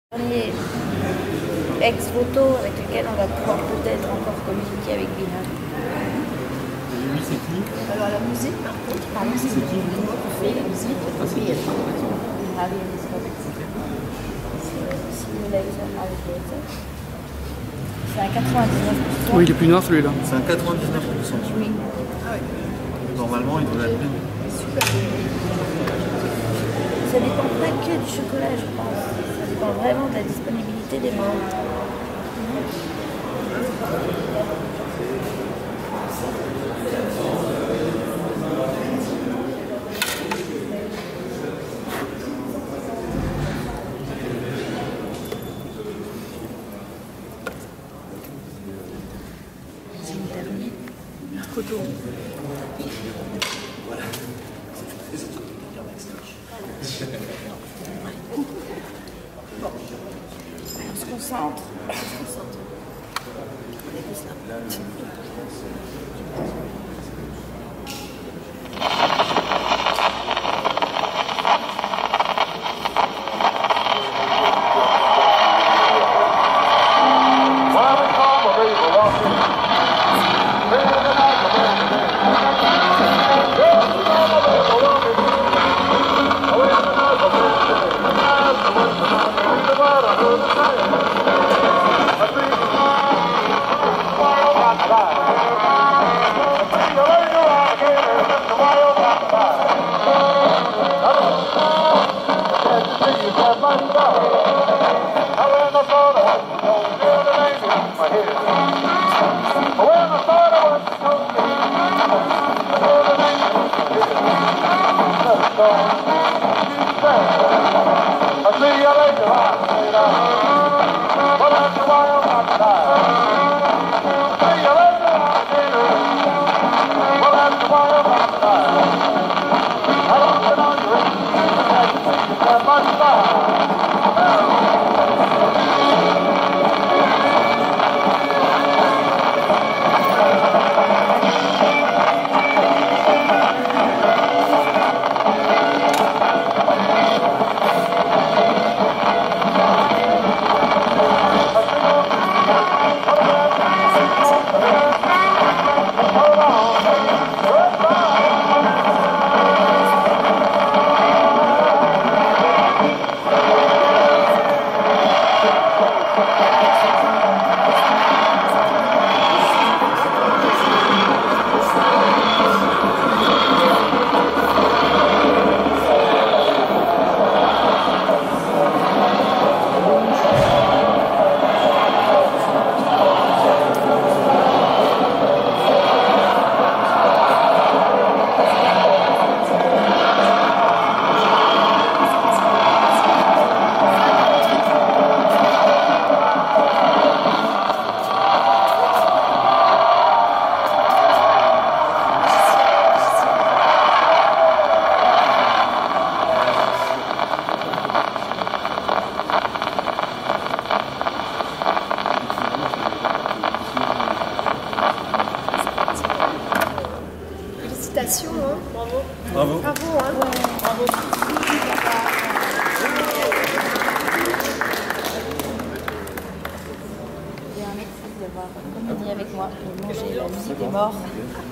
Dernier ex-voto avec lequel on va pouvoir peut-être encore communiquer avec Générale. Lui, c'est qui? Alors la musique, par contre, c'est qui? Moi qui fais la musique, Ah, c'est qui? C'est un 99%. Oui, il est plus noir celui-là. C'est un 99%. Oui. Ah ouais. Normalement, il devrait être bien. Super. Ça dépend pas que du chocolat, je pense. Ça dépend vraiment de la disponibilité des morts. C'est une dernière photo. Voilà. Bon. On se concentre. Félicitations, hein. Bravo. Bravo. Bravo, hein. Bravo. Et un merci d'avoir communié avec moi et mangé la musique des morts.